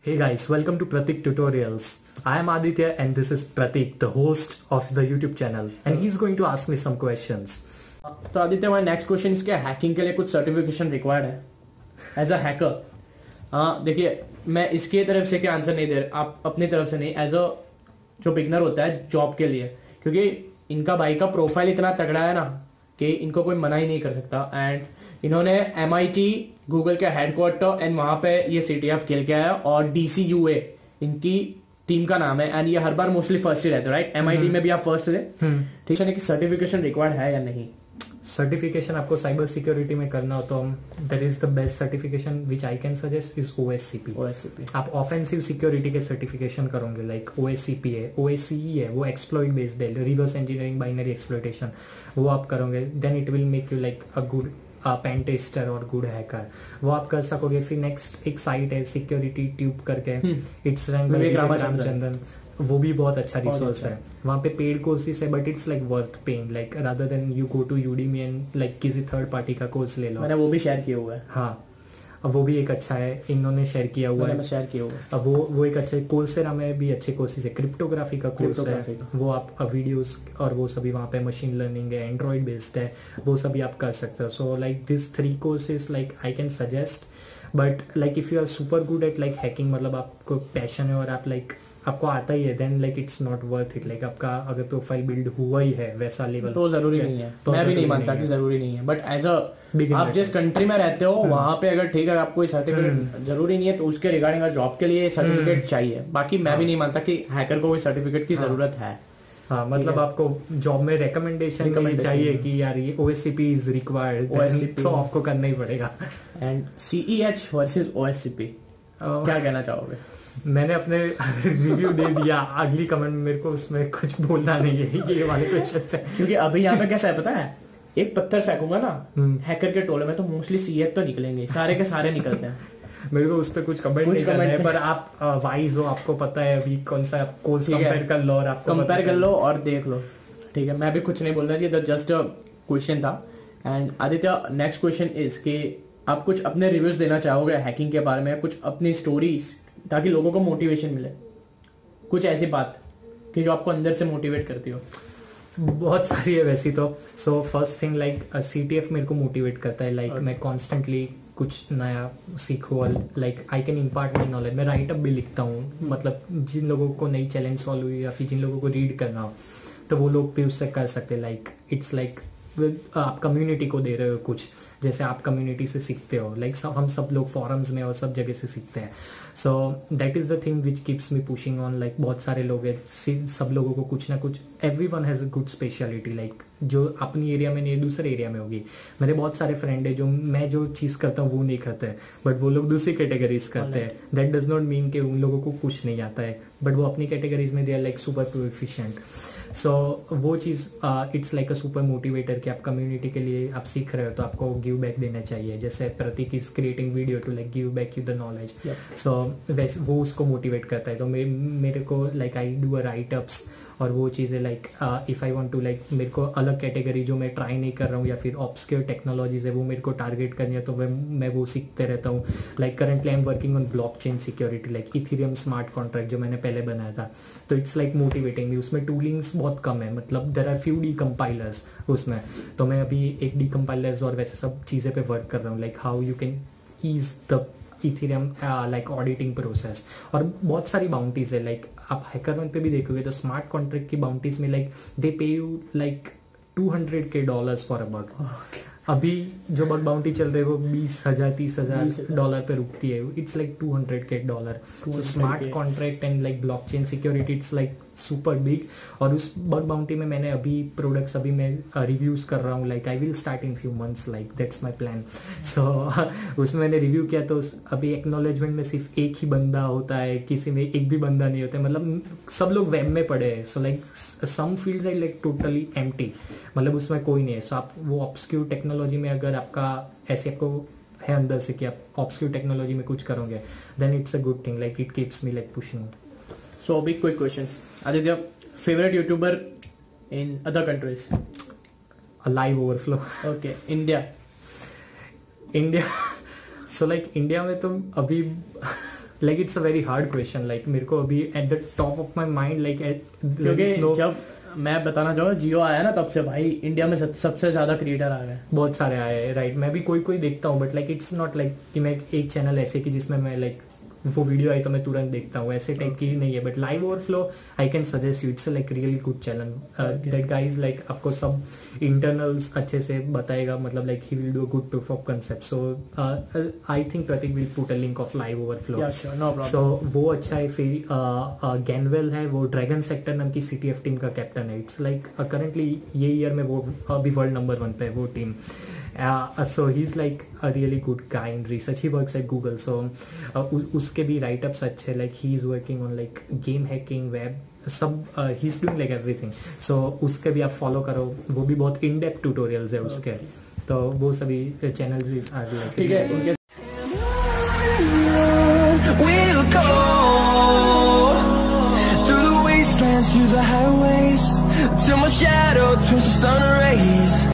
Hey guys, welcome to Pratik Tutorials. I am Aditya and this is Pratik, the host of the YouTube channel, and he's going to ask me some questions. तो आदित्य हमारा next question इसके hacking के लिए कुछ certification required है as a hacker? हाँ देखिए, मैं इसके तरफ से क्या आंसर नहीं दे रहा, आप अपनी तरफ से नहीं, एज अ जो बिगनर होता है जॉब के लिए, क्योंकि इनका भाई का प्रोफाइल इतना तगड़ा है ना कि इनको कोई मना ही नहीं कर सकता. एंड इन्होंने MIT गूगल के हेडक्वार्टर एंड वहां पे ये CTF खेल के आया और DCUA इनकी टीम का नाम है. एंड ये हर बार मोस्टली फर्स्ट ही रहते, राइट? MIT में भी आप फर्स्ट थे, ठीक है? कि सर्टिफिकेशन रिक्वायर्ड है या नहीं? सर्टिफिकेशन आपको साइबर सिक्योरिटी में करना हो तो that is the best certification which I can suggest is OSCP. आप ऑफेंसिव सिक्योरिटी के सर्टिफिकेशन करोगे लाइक OSCP है, OSCE है, वो एक्सप्लॉइट बेस्ड है, रिवर्स इंजीनियरिंग बाइनरी एक्सप्लॉइटेशन, वो आप करोगे then it will make you like a good pen tester और गुड हैकर. वो आप कर सकोगे. फिर नेक्स्ट एक साइट है सिक्योरिटी ट्यूब करके, इट्स रामचंद्रन, वो भी बहुत अच्छा रिसोर्स है. वहाँ पे पेड कोर्सेज है but it's like worth paying, like rather than you go to Udemy and like किसी थर्ड पार्टी का कोर्स ले लो. मैंने वो भी शेयर किया हुआ है. हाँ, अब वो भी एक अच्छा है, इन्होंने शेयर किया हुआ है. शेयर किया हुआ है. अब वो एक अच्छा कोर्सेरा में भी अच्छे कोर्सेज है. क्रिप्टोग्राफी का कोर्स है, वो आप वीडियोस और वो सभी वहाँ पे मशीन लर्निंग है, एंड्रॉइड बेस्ड है, वो सभी आप कर सकते हो. So like this 3 courses like I can suggest. But like if you are super good at like hacking, मतलब आपको पैशन है और आप लाइक आपको आता ही है, then like it's not worth it. Like आपका अगर प्रोफाइल बिल्ड हुआ ही है वैसा लेवल तो जरूरी नहीं है. तो मैं भी नहीं मानता कि जरूरी नहीं है, बट एज अ आप जिस कंट्री में रहते हो वहां पे अगर ठीक है आप कोई सर्टिफिकेट जरूरी नहीं है तो उसके रिगार्डिंग जॉब के लिए सर्टिफिकेट चाहिए. बाकी मैं भी नहीं मानता कि हैकर को कोई सर्टिफिकेट की जरूरत है. हाँ, मतलब आपको जॉब में रिकमेंडेशन चाहिए कि यार ये OSCP इज रिक्वायर्ड, तो आपको करना ही पड़ेगा. एंड CEH वर्सेस OSCP क्या कहना चाहोगे? मैंने अपने रिव्यू दे दिया, अगली कमेंट में मेरे को उसमें कुछ बोलना नहीं है ये वाले क्वेश्चन पे. क्योंकि अभी यहाँ पे कैसा है पता है, एक पत्थर फेंकूंगा ना हैकर के टोले में तो मोस्टली CEH तो निकलेंगे, सारे के सारे निकलते हैं. मेरे को उस पर कुछ कमेंट नहीं करना है, पर आप वाइज हो, आपको पता है अभी कौन सा कोर्स कंपेयर कर लो और आप कंपेयर कर लो और देख लो. ठीक है, मैं भी कुछ नहीं बोल रहा, ये जस्ट क्वेश्चन था. And Aditya, next question is कि आप कुछ अपने रिव्यूज देना चाहोगे हैकिंग के बारे में, कुछ अपनी स्टोरीज, ताकि लोगों को मोटिवेशन मिले. कुछ ऐसी बात कि जो आपको अंदर से मोटिवेट करती हो. बहुत सारी है वैसी तो. So first thing like CTF मेरे को मोटिवेट करता है. लाइक मैं कॉन्स्टेंटली कुछ नया सीखूं, like I can impart my knowledge. मैं राइटअप भी लिखता हूँ, मतलब जिन लोगों को नई चैलेंज सॉल्व हुई या फिर जिन लोगों को रीड करना हो तो वो लोग भी उससे कर सकते. लाइक इट्स लाइक आप कम्युनिटी को दे रहे हो कुछ, जैसे आप कम्युनिटी से सीखते हो. लाइक हम सब लोग फॉरम्स में और सब जगह से सीखते हैं. So that is the thing which keeps me pushing on. Like बहुत सारे लोग हैं, सब लोगों को कुछ ना कुछ, everyone has a good speciality. Like जो अपनी एरिया में नहीं दूसरे एरिया में होगी. मेरे बहुत सारे फ्रेंड है जो मैं जो चीज करता हूँ वो नहीं करते हैं, बट वो लोग दूसरी कैटेगरीज करते हैं. दैट डज नॉट मीन कि उन लोगों को कुछ नहीं आता है, बट वो अपनी कैटेगरीज में they are like super proficient. So वो चीज it's like a super motivator कि आप कम्युनिटी के लिए आप सीख रहे हो तो आपको गिव बैक देना चाहिए. जैसे Prateek is creating video to like give back you the knowledge. So वो उसको मोटिवेट करता है. तो मेरे को like I do a writeups और वो चीज़ें like if I want to like मेरे को अलग कैटेगरी जो मैं ट्राई नहीं कर रहा हूँ या फिर ऑब्सक्योर टेक्नोलॉजीज है वो मेरे को टारगेट करनी है तो मैं वो सीखते रहता हूँ. Like currently I am working on blockchain security, like Ethereum smart contract जो मैंने पहले बनाया था. तो इट्स लाइक मोटिवेटिंग मी. उसमें टूलिंग्स बहुत कम है, मतलब देयर आर फ्यू डीकम्पाइलर्स उसमें. तो मैं अभी एक डीकम्पाइलर्स और वैसे सब चीज़ें पे वर्क कर रहा हूँ, like how you can ease the Ethereum like auditing process. और बहुत सारी बाउंटीज है, लाइक आप हैकरवन पे भी देखोगे तो स्मार्ट कॉन्ट्रैक्ट की बाउंटीज में like they pay you like $200K for a bug. अभी जो बग बाउंटी चल रही है वो $20,000-30,000 पे रुकती है. It's like $200K. So smart contract and like blockchain security it's like super big. और उस बग बाउंटी में मैंने अभी प्रोडक्ट्स अभी मैं रिव्यूज कर रहा हूँ. Like I will start in few months, like that's my plan. So उसमें मैंने रिव्यू किया तो अभी एक्नॉलेजमेंट में सिर्फ एक ही बंदा होता है, किसी में एक भी बंदा नहीं होता है, मतलब सब लोग वेब में पड़े हैं. So like some fields are like totally empty, मतलब उसमें कोई नहीं है. सो आप वो ऑब्सक्यूर टेक्नोलॉजी में अगर आपका ऐसे आपको है अंदर से कि आप ऑब्सक्यूर टेक्नोलॉजी में कुछ करोगे then it's a good thing. Like it keeps me like pushing. So big quick questions. Aditya, favorite YouTuber in other countries? A live overflow. Okay. India. So like India में तो अभी like it's a very hard question, like मेरे को अभी at the top of my mind like, क्योंकि जब मैं बताना चाहूँगा जियो आया ना तब से भाई इंडिया में सबसे ज्यादा क्रिएटर आ गए, बहुत सारे आए हैं, राइट। मैं भी कोई देखता हूँ, but like it's not like कि मैं एक चैनल ऐसे कि जिसमें मैं लाइक वो वीडियो आई तो मैं तुरंत देखता हूँ, ऐसे टाइप की नहीं है। But Live Overflow I can suggest you, it's like really good channel. That guys like आपको सब इंटरनल्स अच्छे से बताएगा, मतलब like he will do a good proof of concept. So I think Prateek will put a link of Live Overflow. So वो अच्छा है। फिर गैनवेल है, वो ड्रैगन सेक्टर नाम की CTF टीम का कैप्टन है। इट्स लाइक करंटली ये ईयर में वो अभी वर्ल्ड नंबर 1 पे है वो team. So he's like a really good guy in research. He works at Google. So उसके भी write-ups अच्छे, like he is working on like game hacking, web, सब he's doing like everything. So उसके भी आप follow करो, वो भी बहुत in-depth tutorials है उसके। तो वो सभी channels are like, ठीक है उनके We'll go through the wastelands, through the highways, till my shadow turns to sun rays.